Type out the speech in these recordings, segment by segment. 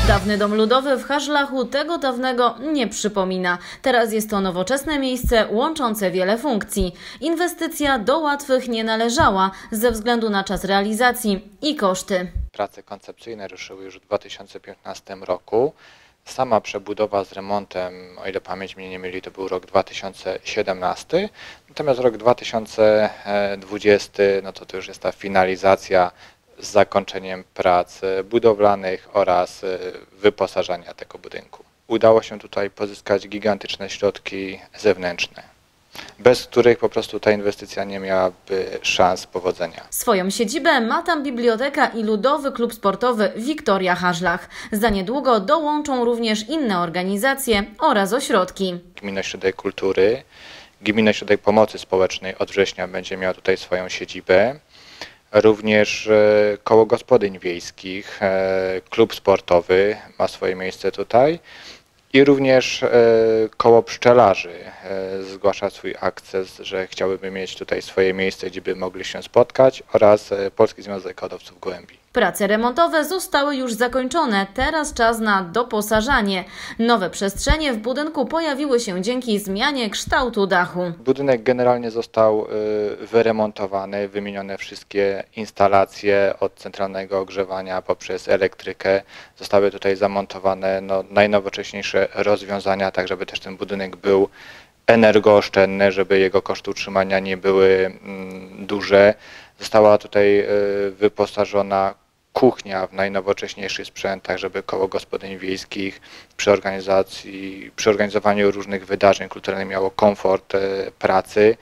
Dawny dom ludowy w Hażlachu tego dawnego nie przypomina. Teraz jest to nowoczesne miejsce łączące wiele funkcji. Inwestycja do łatwych nie należała ze względu na czas realizacji i koszty. Prace koncepcyjne ruszyły już w 2015 roku. Sama przebudowa z remontem, o ile pamięć mnie nie myli, to był rok 2017. Natomiast rok 2020, no to już jest ta finalizacja z zakończeniem prac budowlanych oraz wyposażania tego budynku. Udało się tutaj pozyskać gigantyczne środki zewnętrzne, bez których po prostu ta inwestycja nie miałaby szans powodzenia. Swoją siedzibę ma tam biblioteka i ludowy klub sportowy Wiktoria Hażlach. Za niedługo dołączą również inne organizacje oraz ośrodki. Gminny Ośrodek Kultury, Gminny Ośrodek Pomocy Społecznej od września będzie miał tutaj swoją siedzibę. Również koło gospodyń wiejskich, klub sportowy ma swoje miejsce tutaj i również koło pszczelarzy zgłasza swój akces, że chciałyby mieć tutaj swoje miejsce, gdzie by mogli się spotkać, oraz Polski Związek Hodowców Gołębi. Prace remontowe zostały już zakończone, teraz czas na doposażanie. Nowe przestrzenie w budynku pojawiły się dzięki zmianie kształtu dachu. Budynek generalnie został wyremontowany, wymienione wszystkie instalacje od centralnego ogrzewania poprzez elektrykę. Zostały tutaj zamontowane najnowocześniejsze rozwiązania, tak żeby też ten budynek był energooszczędny, żeby jego koszty utrzymania nie były duże. Została tutaj wyposażona kuchnia w najnowocześniejszy sprzęt, tak żeby koło gospodyń wiejskich przy organizowaniu różnych wydarzeń kulturalnych miało komfort pracy.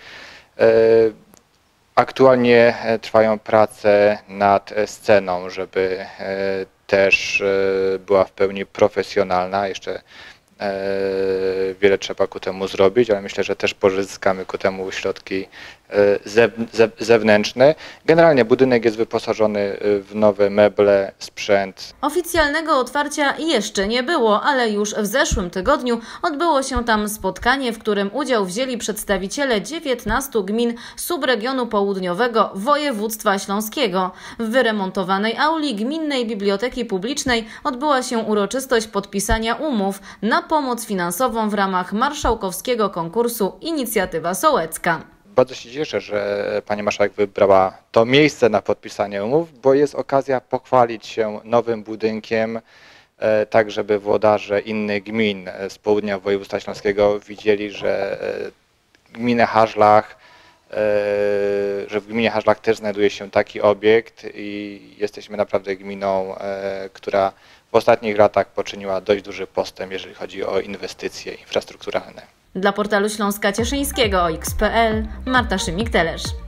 Aktualnie trwają prace nad sceną, żeby też była w pełni profesjonalna. Jeszcze wiele trzeba ku temu zrobić, ale myślę, że też pozyskamy ku temu środki zewnętrzne. Generalnie budynek jest wyposażony w nowe meble, sprzęt. Oficjalnego otwarcia jeszcze nie było, ale już w zeszłym tygodniu odbyło się tam spotkanie, w którym udział wzięli przedstawiciele 19 gmin subregionu południowego województwa śląskiego. W wyremontowanej auli Gminnej Biblioteki Publicznej odbyła się uroczystość podpisania umów na pomoc finansową w ramach marszałkowskiego konkursu Inicjatywa Sołecka. Bardzo się cieszę, że pani marszałek wybrała to miejsce na podpisanie umów, bo jest okazja pochwalić się nowym budynkiem, tak żeby włodarze innych gmin z południa województwa śląskiego widzieli, że w gminie Hażlach też znajduje się taki obiekt i jesteśmy naprawdę gminą, która w ostatnich latach poczyniła dość duży postęp, jeżeli chodzi o inwestycje infrastrukturalne. Dla portalu Śląska Cieszyńskiego OX.pl Marta Szymik-Telesz.